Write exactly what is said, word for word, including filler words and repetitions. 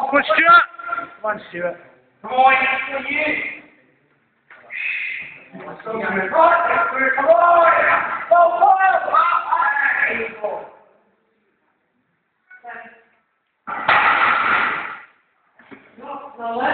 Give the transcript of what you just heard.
Come on, Stuart. Come on, Stuart. Come on, it's for you. Right, come on. Go, go. Hey.